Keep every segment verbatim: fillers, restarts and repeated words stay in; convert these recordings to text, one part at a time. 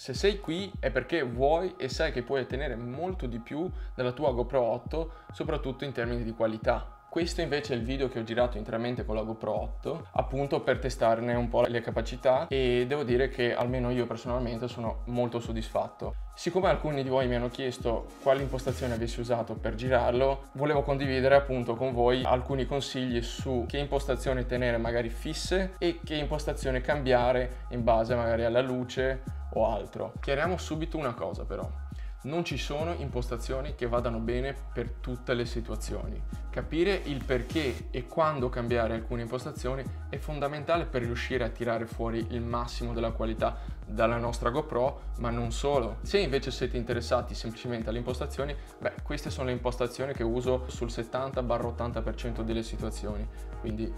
Se sei qui è perché vuoi e sai che puoi ottenere molto di più dalla tua GoPro otto, soprattutto in termini di qualità. Questo invece è il video che ho girato interamente con la GoPro otto, appunto per testarne un po' le capacità, e devo dire che almeno io personalmente sono molto soddisfatto. Siccome alcuni di voi mi hanno chiesto quali impostazioni avessi usato per girarlo, volevo condividere appunto con voi alcuni consigli su che impostazioni tenere magari fisse e che impostazione cambiare in base magari alla luce o altro. Chiariamo subito una cosa però. Non ci sono impostazioni che vadano bene per tutte le situazioni. Capire il perché e quando cambiare alcune impostazioni è fondamentale per riuscire a tirare fuori il massimo della qualità dalla nostra GoPro, ma non solo. Se invece siete interessati semplicemente alle impostazioni, beh, queste sono le impostazioni che uso sul settanta ottanta per cento delle situazioni, quindi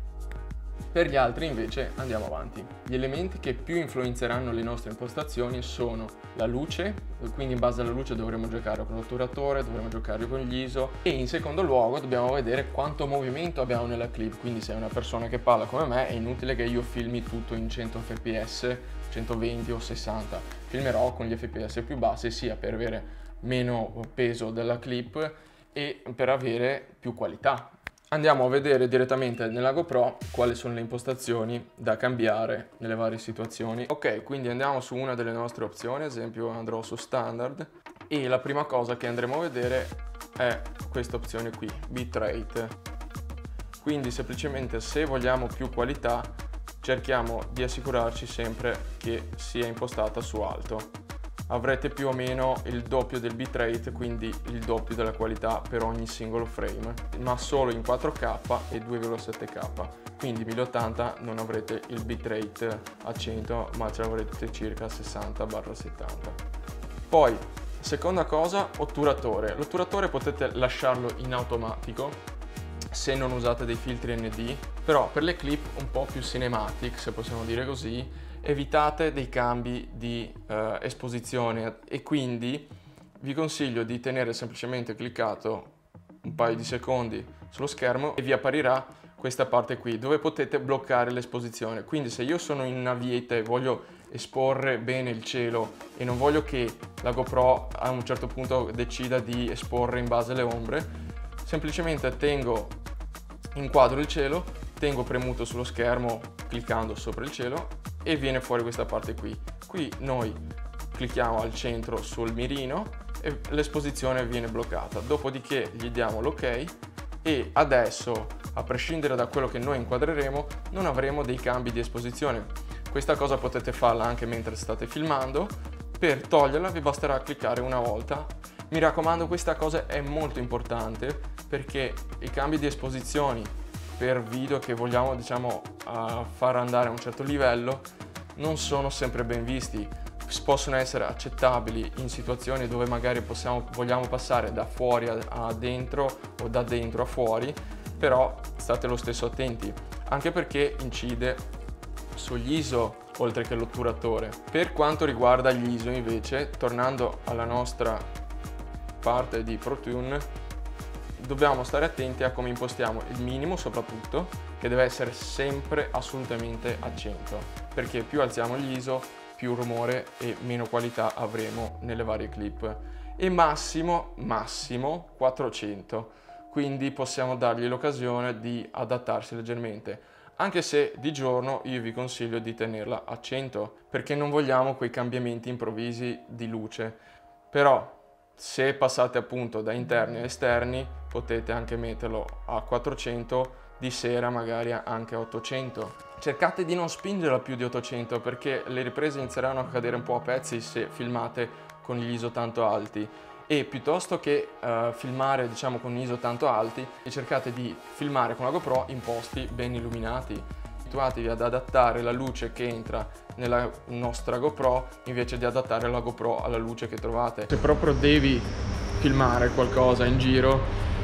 per gli altri invece andiamo avanti. Gli elementi che più influenzeranno le nostre impostazioni sono la luce, quindi in base alla luce dovremo giocare con l'otturatore, dovremo giocare con gli I S O, e in secondo luogo dobbiamo vedere quanto movimento abbiamo nella clip. Quindi se è una persona che parla come me è inutile che io filmi tutto in cento fps, centoventi o sessanta. Filmerò con gli fps più bassi, sia per avere meno peso della clip e per avere più qualità. Andiamo a vedere direttamente nella GoPro quali sono le impostazioni da cambiare nelle varie situazioni. Ok, quindi andiamo su una delle nostre opzioni, ad esempio andrò su standard, e la prima cosa che andremo a vedere è questa opzione qui, bitrate. Quindi semplicemente se vogliamo più qualità cerchiamo di assicurarci sempre che sia impostata su alto. Avrete più o meno il doppio del bitrate, quindi il doppio della qualità per ogni singolo frame, ma solo in quattro K e due virgola sette K, quindi mille ottanta non avrete il bitrate a cento, ma ce l'avrete circa sessanta settanta. Poi, seconda cosa, otturatore. L'otturatore potete lasciarlo in automatico se non usate dei filtri N D, però per le clip un po' più cinematic, se possiamo dire così, evitate dei cambi di eh, esposizione, e quindi vi consiglio di tenere semplicemente cliccato un paio di secondi sullo schermo e vi apparirà questa parte qui dove potete bloccare l'esposizione. Quindi se io sono in una vieta e voglio esporre bene il cielo e non voglio che la GoPro a un certo punto decida di esporre in base alle ombre, semplicemente tengo inquadro il cielo, tengo premuto sullo schermo cliccando sopra il cielo e viene fuori questa parte qui. Qui noi clicchiamo al centro sul mirino e l'esposizione viene bloccata. Dopodiché gli diamo l'ok e adesso, a prescindere da quello che noi inquadreremo, non avremo dei cambi di esposizione. Questa cosa potete farla anche mentre state filmando. Per toglierla vi basterà cliccare una volta. Mi raccomando, questa cosa è molto importante perché i cambi di esposizioni per video che vogliamo, diciamo, uh, far andare a un certo livello non sono sempre ben visti. Possono essere accettabili in situazioni dove magari possiamo, vogliamo passare da fuori a, a dentro o da dentro a fuori, però state lo stesso attenti, anche perché incide sugli I S O oltre che l'otturatore. Per quanto riguarda gli I S O invece, tornando alla nostra parte di ProTune, dobbiamo stare attenti a come impostiamo il minimo, soprattutto, che deve essere sempre assolutamente a cento, perché più alziamo gli I S O, più rumore e meno qualità avremo nelle varie clip. E massimo, massimo quattrocento, quindi possiamo dargli l'occasione di adattarsi leggermente, anche se di giorno io vi consiglio di tenerla a cento, perché non vogliamo quei cambiamenti improvvisi di luce. Però se passate appunto da interni a esterni potete anche metterlo a quattrocento, di sera magari anche a ottocento. Cercate di non spingerla più di ottocento perché le riprese inizieranno a cadere un po' a pezzi se filmate con gli I S O tanto alti, e piuttosto che uh, filmare, diciamo, con I S O tanto alti, cercate di filmare con la GoPro in posti ben illuminati. Abituatevi ad adattare la luce che entra nella nostra GoPro invece di adattare la GoPro alla luce che trovate. Se proprio devi filmare qualcosa in giro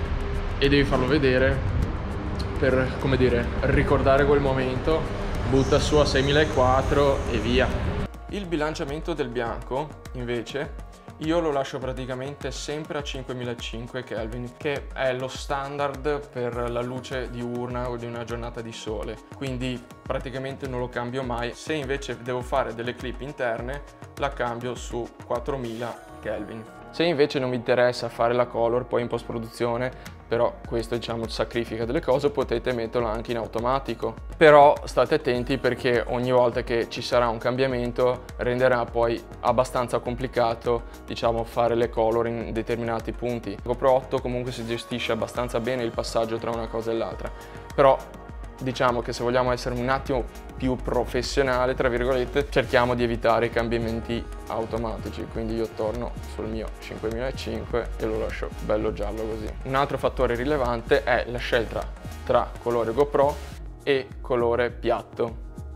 e devi farlo vedere per, come dire, ricordare quel momento, butta su a seimila quattrocento e via. Il bilanciamento del bianco invece Io lo lascio praticamente sempre a cinquemilacinque Kelvin, che è lo standard per la luce diurna o di una giornata di sole, quindi praticamente non lo cambio mai. Se invece devo fare delle clip interne, la cambio su quattromila Kelvin. Se invece non vi interessa fare la color poi in post produzione, però questo diciamo sacrifica delle cose, potete metterlo anche in automatico. Però state attenti perché ogni volta che ci sarà un cambiamento renderà poi abbastanza complicato diciamo fare le color in determinati punti. GoPro otto comunque si gestisce abbastanza bene il passaggio tra una cosa e l'altra, però diciamo che se vogliamo essere un attimo più professionale, tra virgolette, cerchiamo di evitare i cambiamenti automatici, quindi io torno sul mio cinquemilacinque e lo lascio bello giallo così. Un altro fattore rilevante è la scelta tra colore GoPro e colore piatto.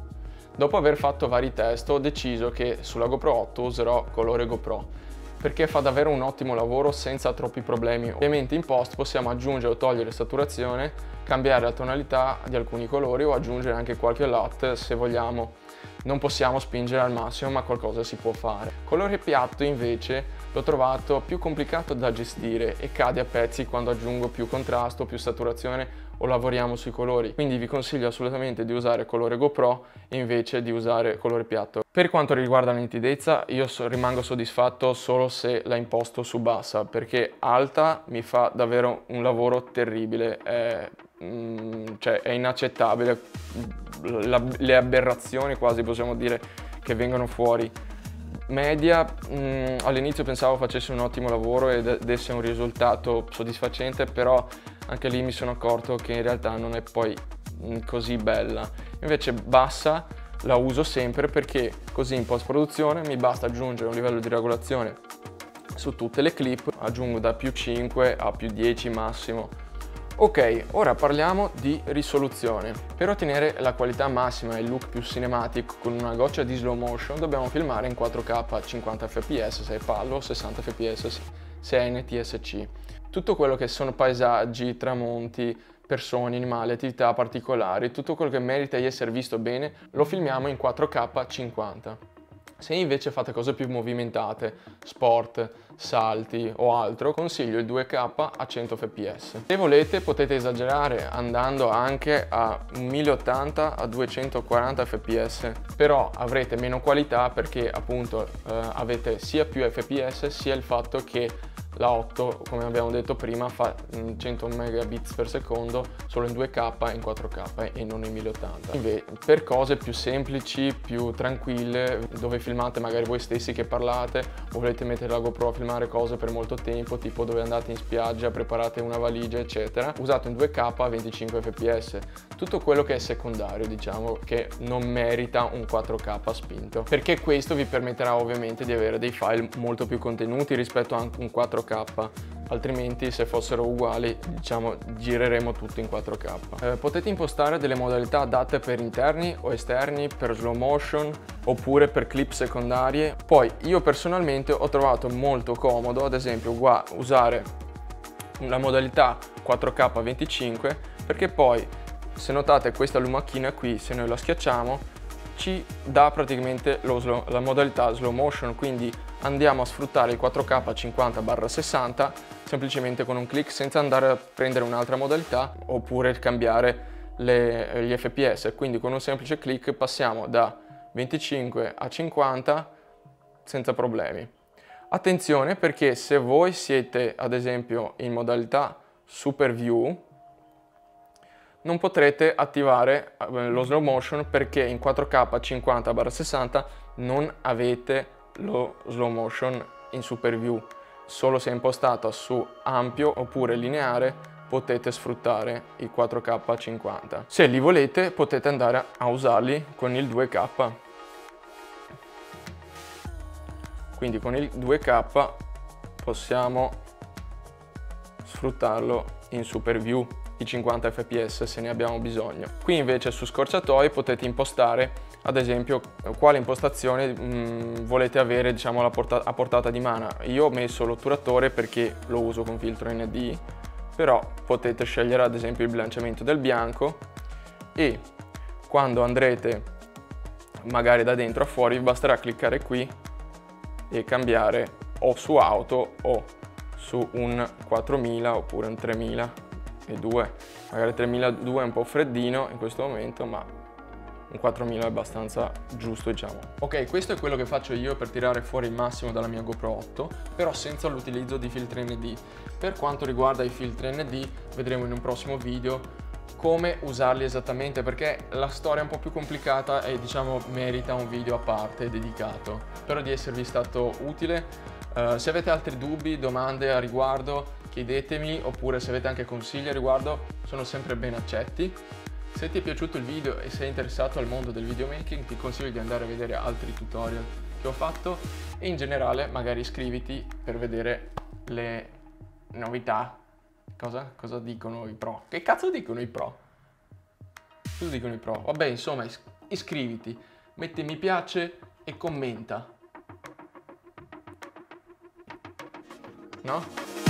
Dopo aver fatto vari test ho deciso che sulla GoPro otto userò colore GoPro, perché fa davvero un ottimo lavoro senza troppi problemi. Ovviamente in post possiamo aggiungere o togliere saturazione, cambiare la tonalità di alcuni colori o aggiungere anche qualche L U T se vogliamo. Non possiamo spingere al massimo, ma qualcosa si può fare. Colore piatto invece l'ho trovato più complicato da gestire e cade a pezzi quando aggiungo più contrasto, più saturazione o lavoriamo sui colori, quindi vi consiglio assolutamente di usare colore GoPro invece di usare colore piatto. Per quanto riguarda la nitidezza, io so, rimango soddisfatto solo se la imposto su bassa, perché alta mi fa davvero un lavoro terribile, è, mm, cioè è inaccettabile la, le aberrazioni quasi possiamo dire che vengono fuori. Media, mh, all'inizio pensavo facesse un ottimo lavoro e desse un risultato soddisfacente, però anche lì mi sono accorto che in realtà non è poi mh, così bella. Invece bassa la uso sempre perché così in post produzione mi basta aggiungere un livello di regolazione su tutte le clip, aggiungo da più cinque a più dieci massimo. Ok, ora parliamo di risoluzione. Per ottenere la qualità massima e il look più cinematic con una goccia di slow motion dobbiamo filmare in quattro K a cinquanta F P S se è PAL, sessanta F P S se è N T S C. Tutto quello che sono paesaggi, tramonti, persone, animali, attività particolari, tutto quello che merita di essere visto bene lo filmiamo in quattro K a cinquanta. Se invece fate cose più movimentate, sport, salti o altro, consiglio il due K a cento F P S. Se volete potete esagerare andando anche a mille ottanta a duecentoquaranta F P S, però avrete meno qualità perché appunto eh, avete sia più F P S sia il fatto che la otto, come abbiamo detto prima, fa cento megabits per secondo solo in due K e in quattro K e non in mille ottanta. Invece, per cose più semplici, più tranquille, dove filmate magari voi stessi che parlate o volete mettere la GoPro a filmare cose per molto tempo, tipo dove andate in spiaggia, preparate una valigia, eccetera, usate un due K a venticinque F P S. Tutto quello che è secondario, diciamo, che non merita un quattro K spinto, perché questo vi permetterà ovviamente di avere dei file molto più contenuti rispetto a un quattro K, altrimenti se fossero uguali diciamo gireremo tutto in quattro K. Eh, potete impostare delle modalità adatte per interni o esterni, per slow motion oppure per clip secondarie. Poi io personalmente ho trovato molto comodo ad esempio usare la modalità quattro K venticinque, perché poi se notate questa lumachina qui, se noi la schiacciamo ci dà praticamente lo slow, la modalità slow motion, quindi andiamo a sfruttare il quattro K cinquanta sessanta semplicemente con un click senza andare a prendere un'altra modalità oppure cambiare le, gli F P S, quindi con un semplice click passiamo da venticinque a cinquanta senza problemi. Attenzione perché se voi siete ad esempio in modalità super view non potrete attivare lo slow motion perché in quattro K cinquanta sessanta non avete lo slow motion in super view. Solo se è impostata su ampio oppure lineare potete sfruttare il quattro K cinquanta. Se li volete potete andare a usarli con il due K. Quindi con il due K possiamo sfruttarlo in super view, i cinquanta F P S se ne abbiamo bisogno. Qui invece su scorciatoie potete impostare ad esempio quale impostazione mh, volete avere diciamo alla porta a portata di mano. Io ho messo l'otturatore perché lo uso con filtro N D, però potete scegliere ad esempio il bilanciamento del bianco e quando andrete magari da dentro a fuori vi basterà cliccare qui e cambiare o su auto o su un quattromila oppure un tremiladue. Magari tremiladue è un po' freddino in questo momento, ma un quattromila è abbastanza giusto, diciamo. Ok, questo è quello che faccio io per tirare fuori il massimo dalla mia GoPro otto, però senza l'utilizzo di filtri N D. Per quanto riguarda i filtri N D, vedremo in un prossimo video come usarli esattamente, perché la storia è un po' più complicata e diciamo merita un video a parte dedicato. Spero di esservi stato utile. Uh, se avete altri dubbi, domande a riguardo, chiedetemi, oppure se avete anche consigli a riguardo, sono sempre ben accetti. Se ti è piaciuto il video e sei interessato al mondo del videomaking, ti consiglio di andare a vedere altri tutorial che ho fatto e in generale magari iscriviti per vedere le novità. Cosa? Cosa dicono i pro? Che cazzo dicono i pro? Cosa dicono i pro? Vabbè, insomma, is- iscriviti, metti mi piace e commenta. No?